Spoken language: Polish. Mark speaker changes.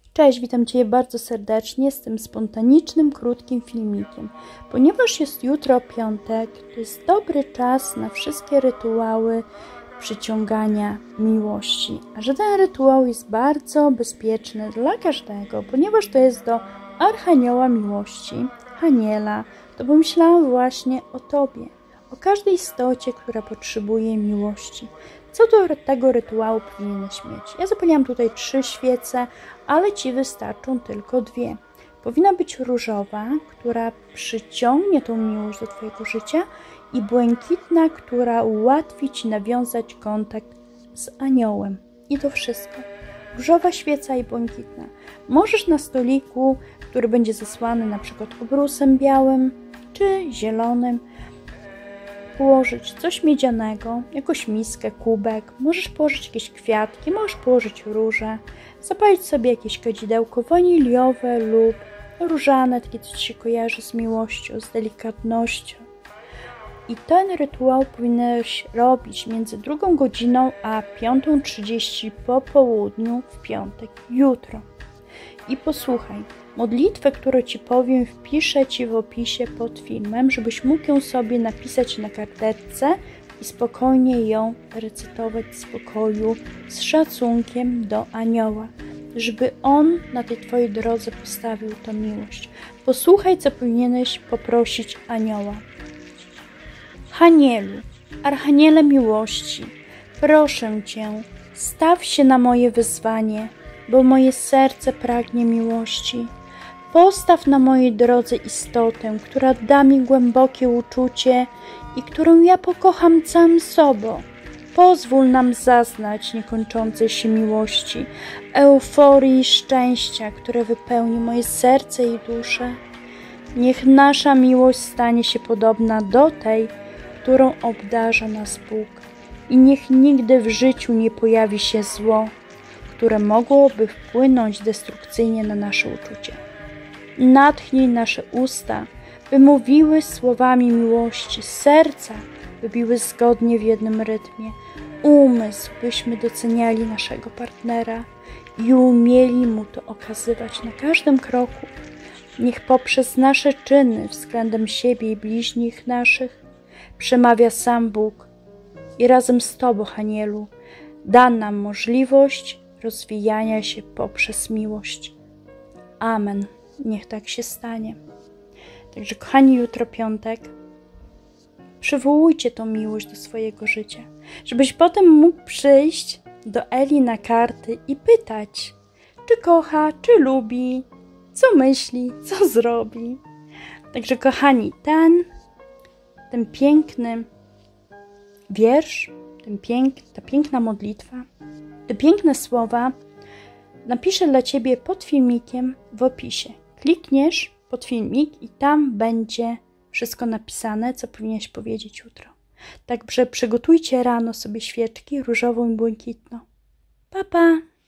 Speaker 1: Cześć, witam Cię bardzo serdecznie z tym spontanicznym, krótkim filmikiem. Ponieważ jest jutro piątek, to jest dobry czas na wszystkie rytuały przyciągania miłości. A że ten rytuał jest bardzo bezpieczny dla każdego, ponieważ to jest do Archanioła Miłości, Haniela, to pomyślałam właśnie o Tobie, o każdej istocie, która potrzebuje miłości. Co do tego rytuału powinieneś mieć? Ja zapaliłam tutaj 3 świece, ale Ci wystarczą tylko 2. Powinna być różowa, która przyciągnie tą miłość do Twojego życia, i błękitna, która ułatwi Ci nawiązać kontakt z aniołem. I to wszystko. Różowa świeca i błękitna. Możesz na stoliku, który będzie zasłany na przykład obrusem białym czy zielonym, położyć coś miedzianego, jakąś miskę, kubek, możesz położyć jakieś kwiatki, możesz położyć róże, zapalić sobie jakieś kadzidełko waniliowe lub różane, takie co Ci się kojarzy z miłością, z delikatnością. I ten rytuał powinieneś robić między 2 godziną a 5:30 po południu w piątek, jutro. I posłuchaj, modlitwę, którą Ci powiem, wpiszę Ci w opisie pod filmem, żebyś mógł ją sobie napisać na karteczce i spokojnie ją recytować w spokoju, z szacunkiem do anioła, żeby on na tej Twojej drodze postawił tę miłość. Posłuchaj, co powinieneś poprosić anioła. Hanielu, Archaniele miłości, proszę Cię, staw się na moje wyzwanie, bo moje serce pragnie miłości. Postaw na mojej drodze istotę, która da mi głębokie uczucie i którą ja pokocham całym sobą. Pozwól nam zaznać niekończącej się miłości, euforii i szczęścia, które wypełni moje serce i duszę. Niech nasza miłość stanie się podobna do tej, którą obdarza nas Bóg. I niech nigdy w życiu nie pojawi się zło, które mogłoby wpłynąć destrukcyjnie na nasze uczucie. Natchnij nasze usta, by mówiły słowami miłości, serca, by biły zgodnie w jednym rytmie, umysł, byśmy doceniali naszego partnera i umieli mu to okazywać na każdym kroku. Niech poprzez nasze czyny względem siebie i bliźnich naszych przemawia sam Bóg i razem z Tobą, Hanielu, da nam możliwość rozwijania się poprzez miłość. Amen. Niech tak się stanie. Także kochani, jutro piątek, przywołujcie tą miłość do swojego życia, żebyś potem mógł przyjść do Eli na karty i pytać, czy kocha, czy lubi, co myśli, co zrobi. Także kochani, ten piękny wiersz, ta piękna modlitwa, te piękne słowa napiszę dla Ciebie pod filmikiem w opisie. Klikniesz pod filmik i tam będzie wszystko napisane, co powinieneś powiedzieć jutro. Także przygotujcie rano sobie świeczki różową i błękitną. Pa, pa!